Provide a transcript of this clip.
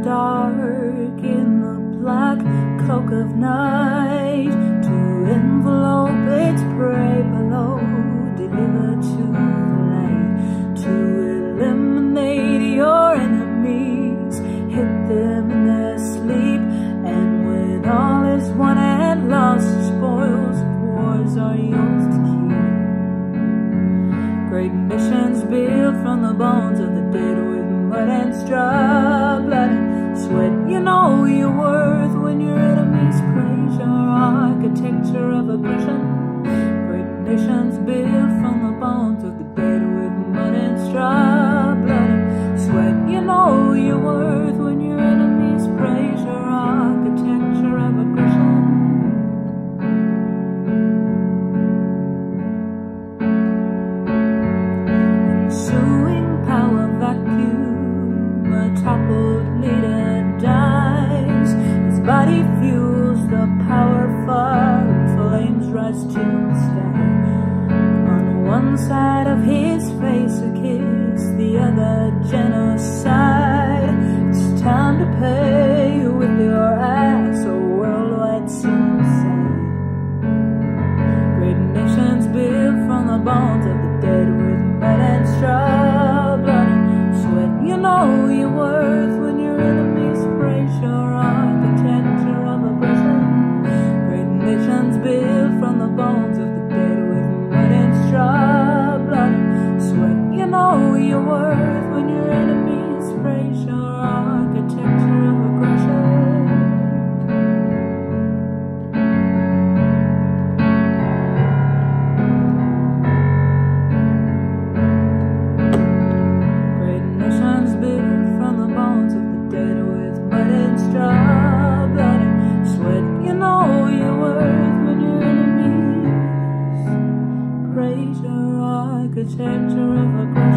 dark in the black cloak of night, to envelope its prey below, deliver to the light, to eliminate your enemies, hit them in their sleep, and when all is won and lost, the spoils of wars are yours to keep. Great missions built from the bones of the dead, with mud and straw, blood and sweat. You know your worth when your enemies praise your architecture of aggression. Great nations built from the bones of the dead, with mud and straw, blood and sweat. You know your worth when your enemies praise your architecture of aggression. Ensuing power vacuum, a toppled leader dies. His body fuels the power fire, flames rise to the sky. On one side of his face a kiss, the other genocide. It's time to pay with your ass, a worldwide suicide. Great nations built from the bones of the dead, with mud and straw, blood and sweat. You know your worth when your enemies praise your architecture of aggression. Great nations built from the bones of the dead, with mud and straw, blood and sweat. You know your worth when your enemies praise your architecture of aggression. Architecture of aggression.